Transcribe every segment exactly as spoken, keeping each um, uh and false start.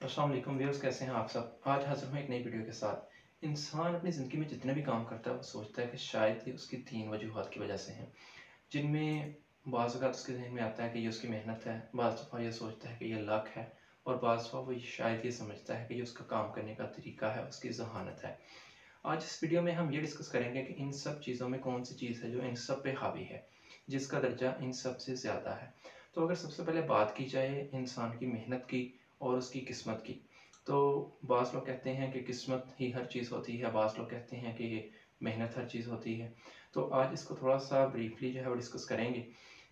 अस्सलाम वालेकुम व्यूअर्स, कैसे हैं आप सब। आज हाजिर हूँ एक नई वीडियो के साथ। इंसान अपनी ज़िंदगी में जितने भी काम करता है वो सोचता है कि शायद ये उसकी तीन वजूहात की वजह से हैं, जिनमें बाज़ औक़ात उसके ज़हन में आता है कि ये उसकी मेहनत है, बाज़ दफ़ा ये सोचता है कि ये लक है, और बाज़ दफ़ा वो ये शायद ये समझता है कि ये उसका काम करने का तरीका है, उसकी ज़हानत है। आज इस वीडियो में हम ये डिस्कस करेंगे कि इन सब चीज़ों में कौन सी चीज़ है जो इन सब पे हावी है, जिसका दर्जा इन सब से ज़्यादा है। तो अगर सबसे पहले बात की जाए इंसान की मेहनत की और उसकी किस्मत की, तो बाज़ लोग कहते हैं कि किस्मत ही हर चीज़ होती है, बाज़ लोग कहते हैं कि मेहनत हर चीज़ होती है। तो आज इसको थोड़ा-सा ब्रीफली जो है वो डिस्कस करेंगे।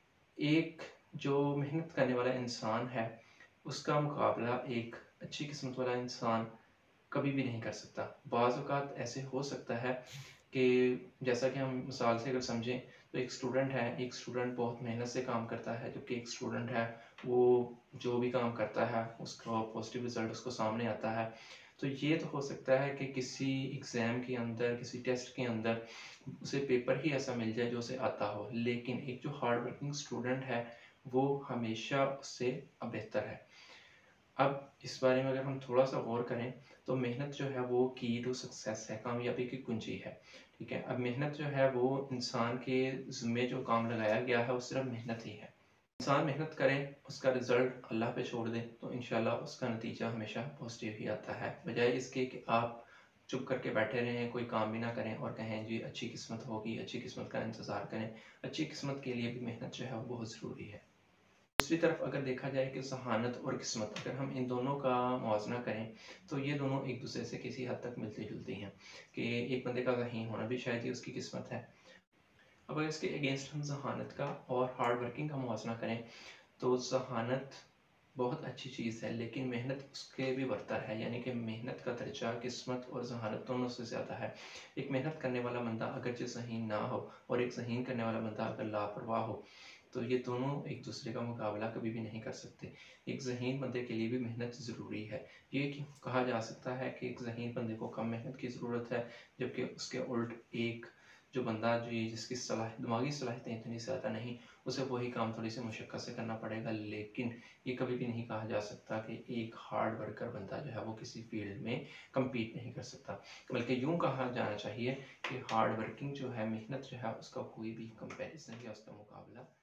एक जो मेहनत करने वाला इंसान है, उसका मुकाबला एक अच्छी किस्मत वाला इंसान कभी भी नहीं कर सकता। बाज़ औक़ात ऐसे हो सकता है कि जैसा कि हम मिसाल से अगर समझें, तो एक स्टूडेंट है, एक स्टूडेंट बहुत मेहनत से काम करता है, जबकि एक स्टूडेंट है वो जो भी काम करता है उसका पॉजिटिव रिज़ल्ट उसको सामने आता है। तो ये तो हो सकता है कि किसी एग्ज़ाम के अंदर, किसी टेस्ट के अंदर उसे पेपर ही ऐसा मिल जाए जो उसे आता हो, लेकिन एक जो हार्ड वर्किंग स्टूडेंट है वो हमेशा उससे बेहतर है। अब इस बारे में अगर हम थोड़ा-सा गौर करें, तो मेहनत जो है वो की टू सक्सेस है, कामयाबी की कुंजी है, ठीक है। अब मेहनत जो है वो इंसान के ज़िम्मे जो काम लगाया गया है वो सिर्फ़ मेहनत ही है। इंसान मेहनत करे, उसका रिज़ल्ट अल्लाह पे छोड़ दे, तो इंशाल्लाह उसका नतीजा हमेशा पॉजिटिव ही आता है। बजाए इसके कि आप चुप करके बैठे रहें, कोई काम भी ना करें और कहें जी अच्छी किस्मत होगी, अच्छी किस्मत का इंतज़ार करें। अच्छी किस्मत के लिए भी मेहनत जो है वो बहुत ज़रूरी है। दूसरी तरफ अगर देखा जाए कि ज़हानत और किस्मत, अगर हम इन दोनों का मुवाज़ना करें, तो ये दोनों एक दूसरे से किसी हद तक मिलती-जुलती हैं, कि एक बंदे का ज़हीन होना भी शायद ही उसकी किस्मत है। अब अगर इसके अगेंस्ट हम ज़हानत का और हार्ड वर्किंग का मुवाज़ना करें, तो ज़हानत बहुत अच्छी चीज़ है, लेकिन मेहनत उसके भी बरतर है, यानी कि मेहनत का दर्जा किस्मत और ज़हानत दोनों से ज़्यादा है। एक मेहनत करने वाला बंदा अगर जो ज़हीन ना हो और एक ज़हीन करने वाला बंदा अगर लापरवाह हो, तो ये दोनों एक दूसरे का मुकाबला कभी भी नहीं कर सकते। एक ज़हीन बंदे के लिए भी मेहनत ज़रूरी है। ये क्यों कहा जा सकता है कि एक ज़हीन बंदे को कम मेहनत की ज़रूरत है, जबकि उसके उल्ट एक जो बंदा जो ये जिसकी सलाह दिमागी सलाहियतें इतनी ज़्यादा नहीं, उसे वही काम थोड़ी सी मुशक्क़त से करना पड़ेगा। लेकिन ये कभी भी नहीं कहा जा सकता कि एक हार्ड वर्कर बंदा जो है वो किसी फ़ील्ड में कम्पीट नहीं कर सकता। बल्कि यूँ कहा जाना चाहिए कि हार्ड वर्किंग जो है, मेहनत जो है, उसका कोई भी कंपैरिज़न या उसका मुकाबला